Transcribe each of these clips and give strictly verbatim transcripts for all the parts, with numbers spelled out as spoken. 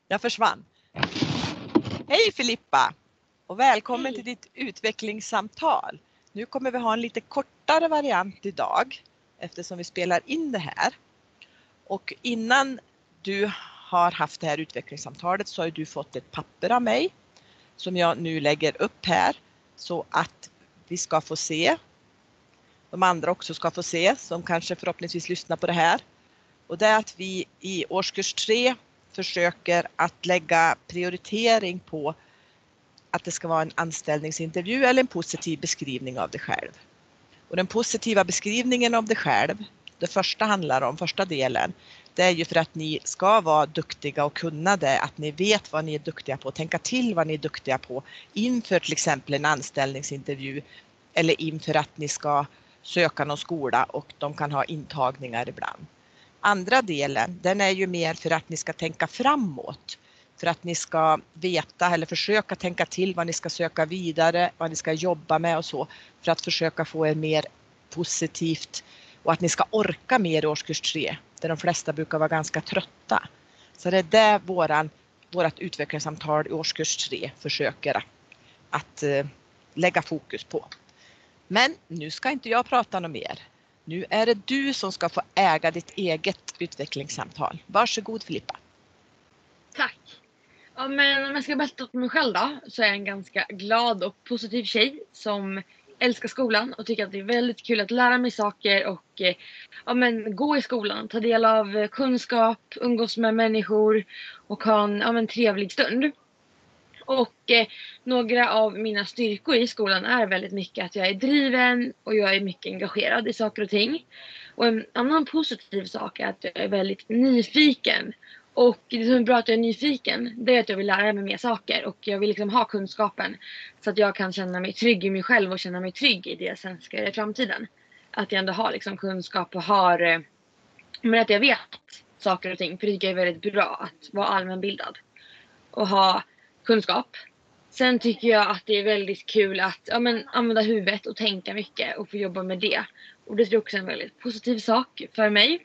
Jag försvann. Hej Filippa och välkommen Hej. Till ditt utvecklingssamtal. Nu kommer vi ha en lite kortare variant idag eftersom vi spelar in det här. Och innan du har haft det här utvecklingssamtalet så har du fått ett papper av mig som jag nu lägger upp här så att vi ska få se. De andra också ska få se som kanske förhoppningsvis lyssnar på det här. Och det är att vi i årskurs tre försöker att lägga prioritering på att det ska vara en anställningsintervju eller en positiv beskrivning av dig själv. Och den positiva beskrivningen av dig själv, det första handlar om, första delen, det är ju för att ni ska vara duktiga och kunna det, att ni vet vad ni är duktiga på, tänka till vad ni är duktiga på inför till exempel en anställningsintervju eller inför att ni ska söka någon skola och de kan ha intagningar ibland. Andra delen, den är ju mer för att ni ska tänka framåt. För att ni ska veta eller försöka tänka till vad ni ska söka vidare, vad ni ska jobba med och så. För att försöka få er mer positivt och att ni ska orka mer i årskurs tre. Där de flesta brukar vara ganska trötta. Så det är där våran, vårat utvecklingssamtal i årskurs tre försöker att, att uh, lägga fokus på. Men nu ska inte jag prata något mer. Nu är det du som ska få äga ditt eget utvecklingssamtal. Varsågod Filippa. Tack. Ja, men om jag ska berätta om mig själv då, så är jag en ganska glad och positiv tjej som älskar skolan och tycker att det är väldigt kul att lära mig saker och ja, men, gå i skolan, ta del av kunskap, umgås med människor och ha en ja, men, trevlig stund. Och eh, några av mina styrkor i skolan är väldigt mycket att jag är driven och jag är mycket engagerad i saker och ting. Och en annan positiv sak är att jag är väldigt nyfiken. Och det som är bra att jag är nyfiken, det är att jag vill lära mig mer saker och jag vill liksom ha kunskapen så att jag kan känna mig trygg i mig själv och känna mig trygg i det jag sen ska göra i framtiden. Att jag ändå har liksom kunskap och har, eh, men att jag vet saker och ting, för det tycker jag är väldigt bra att vara allmänbildad och ha kunskap. Sen tycker jag att det är väldigt kul att ja, men, använda huvudet och tänka mycket och få jobba med det. Och det är också en väldigt positiv sak för mig.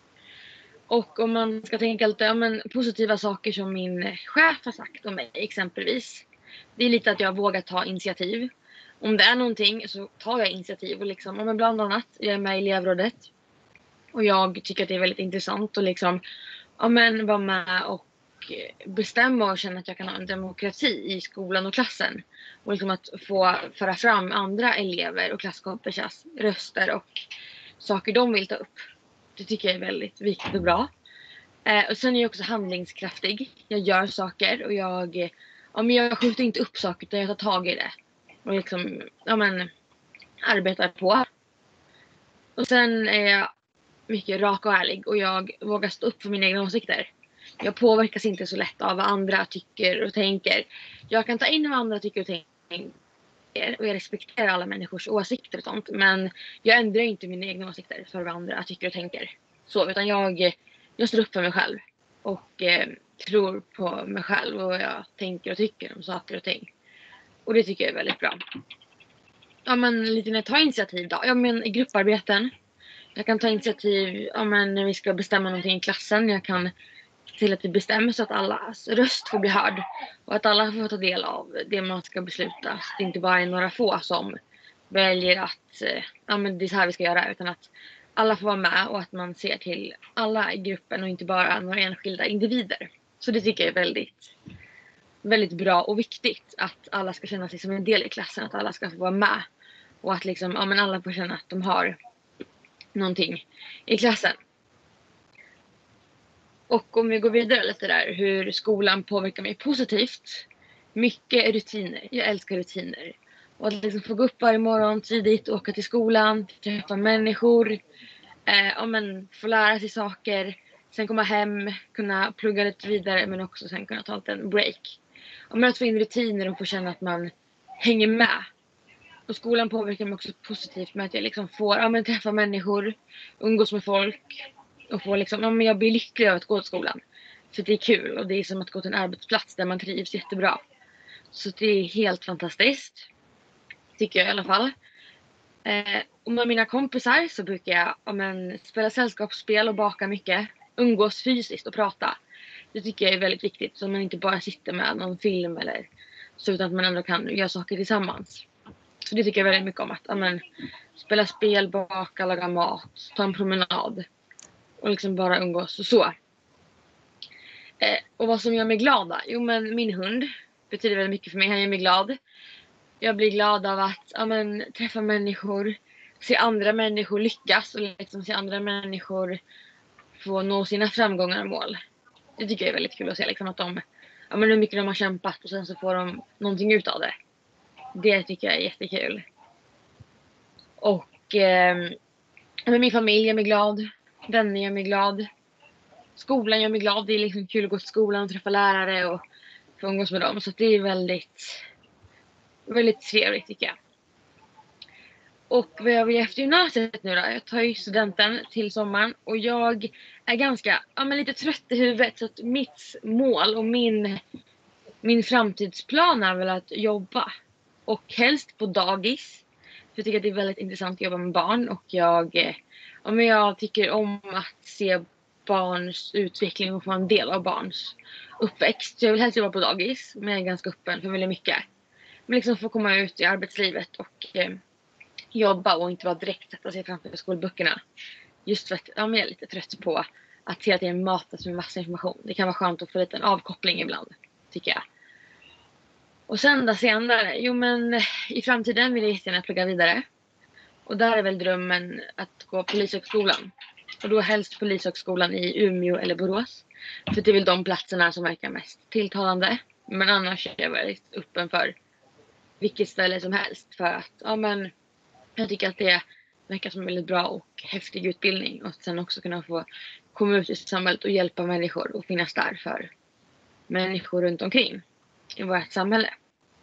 Och om man ska tänka lite ja, men, positiva saker som min chef har sagt om mig exempelvis. Det är lite att jag vågar ta initiativ. Om det är någonting så tar jag initiativ. Och liksom, ja, men bland annat, jag är med i elevrådet. Och jag tycker att det är väldigt intressant att liksom, ja, men, vara med och bestämma och känna att jag kan ha en demokrati i skolan och klassen. Och liksom att få föra fram andra elever och klasskompisars röster och saker de vill ta upp. Det tycker jag är väldigt viktigt och bra. Eh, och sen är jag också handlingskraftig. Jag gör saker och jag, ja, men jag skjuter inte upp saker utan jag tar tag i det. Och liksom, ja men, arbetar på. Och sen är jag mycket rak och ärlig och jag vågar stå upp för mina egna åsikter. Jag påverkas inte så lätt av vad andra tycker och tänker. Jag kan ta in vad andra tycker och tänker. Och jag respekterar alla människors åsikter och sånt. Men jag ändrar inte mina egna åsikter för vad andra tycker och tänker. Så, utan jag, jag står upp för mig själv. Och eh, tror på mig själv och vad jag tänker och tycker om saker och ting. Och det tycker jag är väldigt bra. Ja men lite när jag tar initiativ då. Ja men i grupparbeten. Jag kan ta initiativ ja, men när vi ska bestämma någonting i klassen. Jag kan till att vi bestämmer så att allas röst får bli hörd. Och att alla får ta del av det man ska besluta. Så att det inte bara är några få som väljer att ja, men det är så här vi ska göra. Utan att alla får vara med och att man ser till alla i gruppen och inte bara några enskilda individer. Så det tycker jag är väldigt, väldigt bra och viktigt. Att alla ska känna sig som en del i klassen. Att alla ska få vara med. Och att liksom, ja, men alla får känna att de har någonting i klassen. Och om vi går vidare lite där, hur skolan påverkar mig positivt. Mycket rutiner. Jag älskar rutiner. Och att liksom få gå upp varje morgon tidigt, åka till skolan, träffa människor. Eh, ja, men få lära sig saker. Sen komma hem, kunna plugga lite vidare men också sen kunna ta en break. Och men att få in rutiner och få känna att man hänger med. Och skolan påverkar mig också positivt med att jag liksom får ja, men träffa människor, umgås med folk. Och få liksom, ja, men jag blir lycklig av att gå till skolan. För det är kul och det är som att gå till en arbetsplats där man trivs jättebra. Så det är helt fantastiskt. Tycker jag i alla fall. Eh, och med mina kompisar så brukar jag ja, men, spela sällskapsspel och baka mycket. Umgås fysiskt och prata. Det tycker jag är väldigt viktigt. Så man inte bara sitter med någon film eller så, utan att man ändå kan göra saker tillsammans. Så det tycker jag väldigt mycket om. Att ja, men, spela spel, baka, laga mat, ta en promenad. Och liksom bara umgås och så. Eh, och vad som gör mig glad då? Jo, men min hund betyder väldigt mycket för mig. Han gör mig glad. Jag blir glad av att ja, men, träffa människor. Se andra människor lyckas. Och liksom se andra människor få nå sina framgångar och mål. Det tycker jag är väldigt kul att se. Liksom, att de, ja, men hur mycket de har kämpat och sen så får de någonting ut av det. Det tycker jag är jättekul. Och eh, min familj gör mig glad. Vänner gör mig glad. Skolan gör mig glad. Det är liksom kul att gå till skolan och träffa lärare och få umgås med dem. Så det är väldigt, väldigt trevligt tycker jag. Och vad jag vill efter gymnasiet nu då? Jag tar ju studenten till sommaren. Och jag är ganska, ja, men lite trött i huvudet. Så att mitt mål och min, min framtidsplan är väl att jobba. Och helst på dagis. För jag tycker att det är väldigt intressant att jobba med barn. Och jag, ja, men jag tycker om att se barns utveckling och få en del av barns uppväxt. Så jag vill helst jobba på dagis. Men jag är ganska öppen för väldigt mycket. Men liksom få komma ut i arbetslivet och eh, jobba och inte bara direkt sätta sig framför skolböckerna. Just för att ja, jag är lite trött på att hela tiden matas med massa information. Det kan vara skönt att få lite en avkoppling ibland, tycker jag. Och sen då senare, jo men i framtiden vill jag gärna plugga vidare. Och där är väl drömmen att gå polishögskolan. Och då helst polishögskolan i Umeå eller Borås. För det är väl de platserna som verkar mest tilltalande. Men annars är jag väldigt öppen för vilket ställe som helst. För att, ja men, jag tycker att det verkar som en väldigt bra och häftig utbildning. Och sen också kunna få komma ut i samhället och hjälpa människor och finnas där för människor runt omkring i vårt samhälle.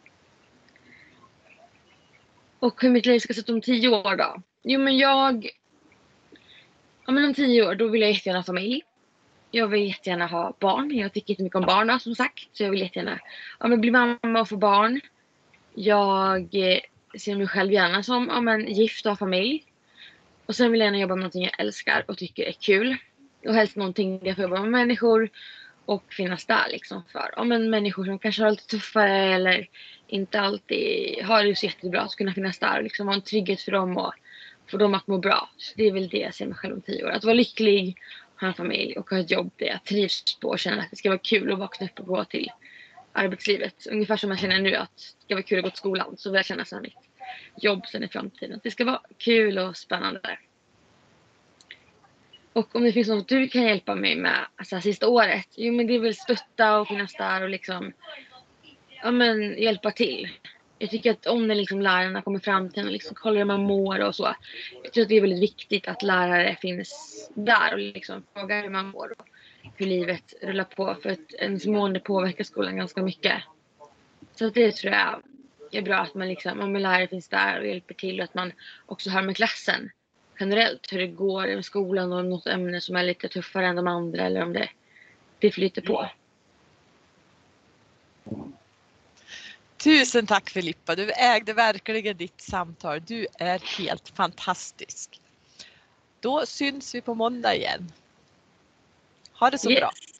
Och hur mitt liv ska se ut om tio år då? Jo men jag, ja men om tio år då vill jag jättegärna ha familj. Jag vill jättegärna ha barn. Jag tycker inte mycket om barn då, som sagt. Så jag vill jättegärna ja, men bli mamma och få barn. Jag ser mig själv gärna som ja, men, gift och ha familj. Och sen vill jag gärna jobba med någonting jag älskar och tycker är kul. Och helst någonting där jag får jobba med människor. Och finnas där liksom för ja, men, människor som kanske har lite tuffare eller inte alltid har det så jättebra. Att kunna finnas där och liksom ha en trygghet för dem och få dem att må bra. Så det är väl det jag ser mig själv om tio år. Att vara lycklig, ha en familj och ha ett jobb där jag trivs på och känner att det ska vara kul att vakna upp och gå till arbetslivet. Ungefär som jag känner nu att det ska vara kul att gå till skolan. Så vill jag känna sen mitt jobb sen i framtiden. Att det ska vara kul och spännande. Och om det finns något du kan hjälpa mig med alltså, sista året. Jo men det är väl stötta och finnas där och liksom ja, men, hjälpa till. Jag tycker att om det liksom lärarna kommer fram till och liksom kollar hur man mår och så. Jag tror att det är väldigt viktigt att lärare finns där och liksom frågar hur man mår och hur livet rullar på. För att ens mående påverkar skolan ganska mycket. Så det tror jag är bra att man liksom, om en lärare finns där och hjälper till och att man också hör med klassen generellt hur det går i skolan och något ämne som är lite tuffare än de andra eller om det, det flyter på. Tusen tack Filippa, du ägde verkligen ditt samtal. Du är helt fantastisk. Då syns vi på måndag igen. Ha det så Yes. bra.